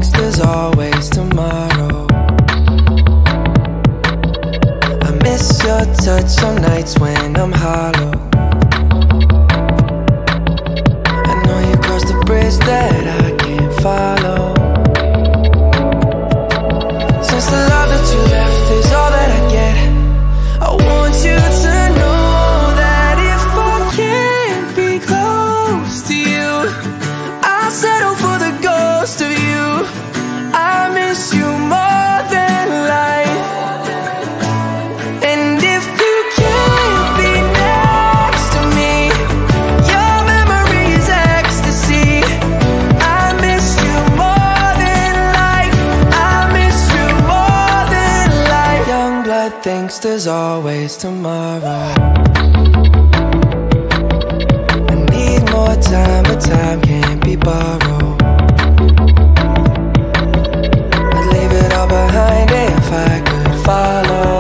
thinks there's always tomorrow. I miss your touch on nights when I'm hollow. I know you crossed the bridge that I can't follow. Since the love that you left is all that I get, I want you to know that if I can't be close to you, I'll settle for the ghost of you. I miss you more than life. And if you can't be next to me, your memory is ecstasy. I miss you more than life. I miss you more than life. Youngblood thinks there's always tomorrow. I need more time, but time can't be borrowed. I'd leave it all behind if I could follow.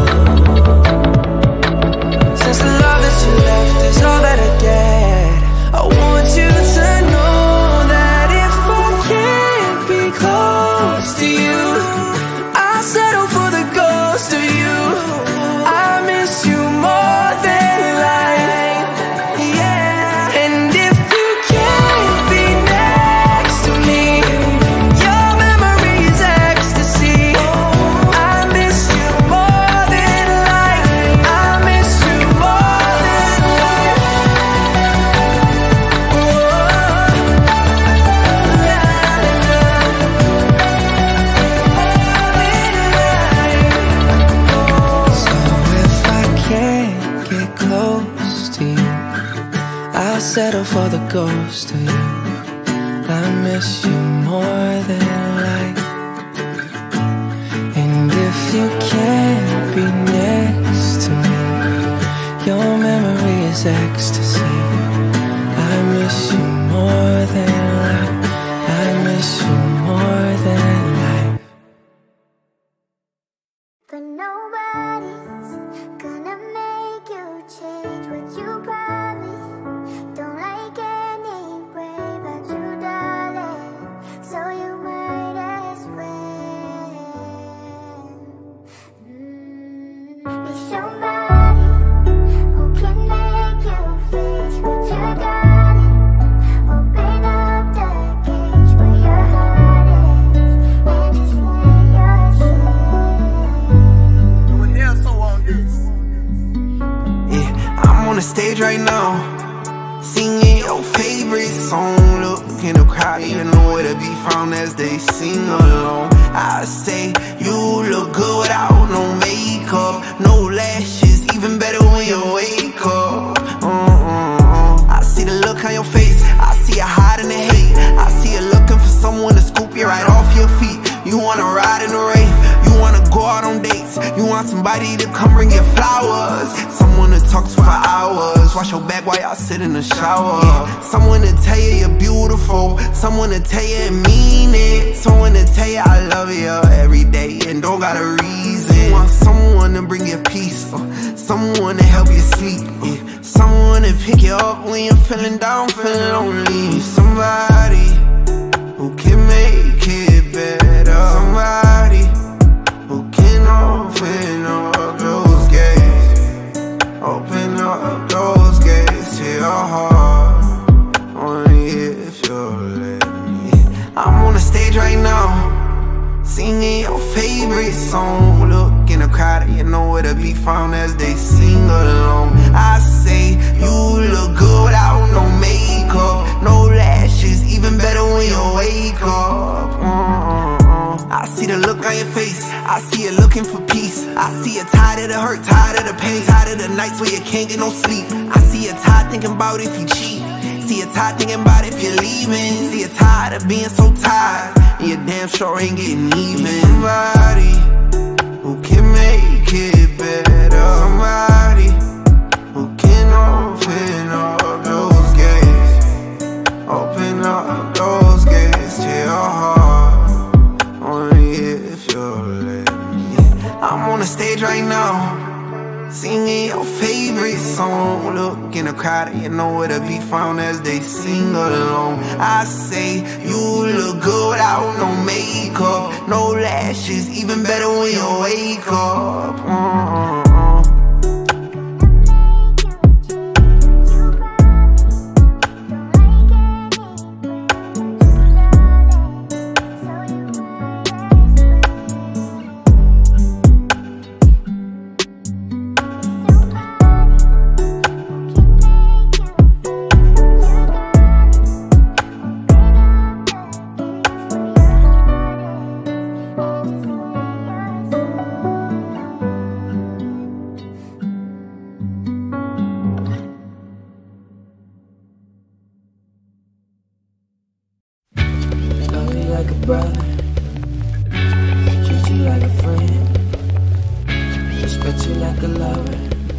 Since the love that you left is all that I get, I want you to know that if I can't be close to you, I'll settle for the ghost of you. I miss you more than life, yeah. And if you can't be next to me, your memory is ecstasy. I miss you more than life. I miss you more than life. So if I can't get close to you, I'll settle for the ghost of you. I miss you more than life. And if you can't be next to me, your memory is ecstasy. I miss you more than life. I miss you more than life. But nobody's gonna make you change what you probably don't like anyway. But you, darling, so you might as well be somebody who can make you face what you got. Open up the cage where your heart is and just let yourself. Yeah, I'm on the stage right now, singing your favorite song. Look in the crowd, you know where to be found as they sing along. I say you look good without no makeup, no lashes, even better when you wake up. I see the look on your face, I see you hiding the hate. I see you looking for someone to scoop you right off your feet. You wanna ride in the rave, you wanna go out on dates, you want somebody to come bring you flowers, someone to talk to for hours, wash your back while y'all sit in the shower. Someone to tell you you're beautiful, someone to tell you and mean it, someone to tell you I love you every day and don't got a reason. You want someone to bring you peace, someone to help you sleep, someone to pick you up when you're feeling down, feeling lonely. Somebody who can make it better, somebody who can open up those gates, open up those gates to your heart, only if you'll let me. I'm on the stage right now, singing your favorite song. Look in the crowd, you know where to be found as they sing along. I say you look good without no makeup, no lashes, even better when you wake up. I see the look on your face, I see you looking for peace. I see you tired of the hurt, tired of the pain, tired of the nights where you can't get no sleep. I see you tired thinking about if you cheat, see you tired thinking about if you're leaving. See you tired of being so tired, and you damn sure ain't getting even. Somebody who can make it better, somebody who can open up those gates, open up those gates to your heart, only if you'll let me. I'm on the stage right now, singing your favorite song. Look in the crowd, you know where to be found as they sing along. I say you look good without no makeup, no lashes, even better when you wake up. Like a brother, treat you like a friend, respect you like a lover.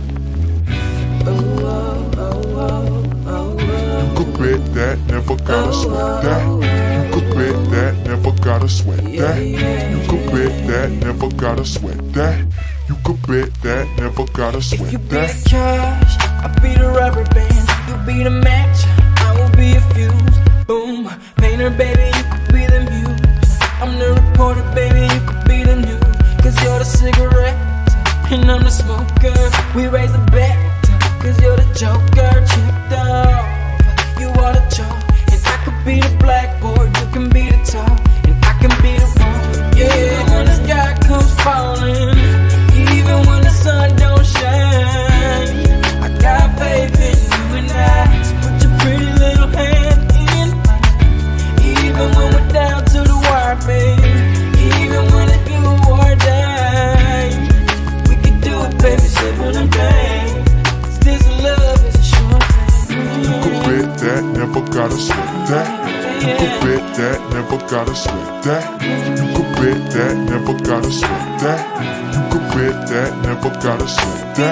Oh, oh, oh, oh, oh. You could bet that, never gotta sweat that. You could bet that, never gotta sweat that. You could bet that, never gotta sweat that. You could bet that, never gotta sweat that. If you be the cash, I'll be the rubber band. You be the match, I will be a fuse. Boom, painter baby, you could be the muse. I'm the reporter baby, you could be the news. Cause you're the cigarette, and I'm the smoker. We raise the bet, cause you're the joker. Chipped off, you are the chalk. And I could be the blackboard, you can be the top. And I can be the one, yeah. When the sky comes falling, even when the sun don't shine, I got faith in you and I. So put your pretty little hand in mine. Even when we're down to the wire, baby. Even when it's do or die, we can do it, baby, simple and plain. Cause this love is a short thing. You could bet that, never gotta sweat that. You could bet that, never gotta sweat that. You could bet that, never gotta sweat that. You could bet that, never gotta sweat that.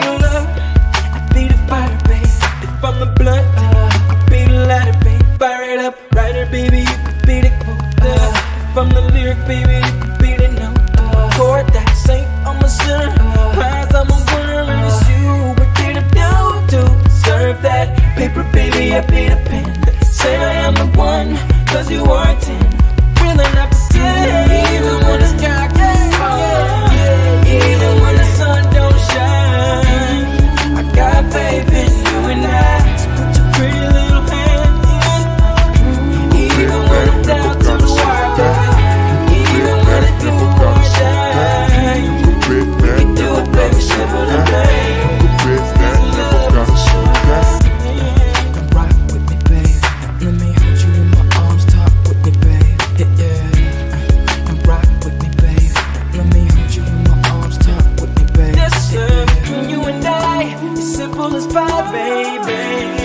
I be the fire, baby. If I'm the blunt, you could be the lighter, baby. Fire it up, writer, baby, you could be the quote. If I'm the lyric, baby, you could be the note. Chord that saint, I'm a sinner. Prize, I'm a winner, and it's you. What did I do to deserve that? Paper, baby, I be the pen. Say I am the one, cause you are a 10. Really not pretend. Even when the sky gets falling, even when the sun don't shine, I got faith in you and I. So put your pretty little hand in mine. Even when I'm down to the wire, even when it do or die, we can do it, baby, simple and plain. Bet that, never gotta sweat that. Come rock with me, babe. Let me hold you in my arms, talk with me, babe. Yeah, yeah. Come rock with me, babe. Let me hold you in my arms, talk with me, babe. This love between you and I is simple as pie, baby.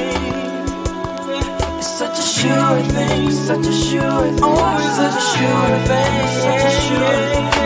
It's such a sure thing, such a sure thing. Always such a sure thing, such a sure thing.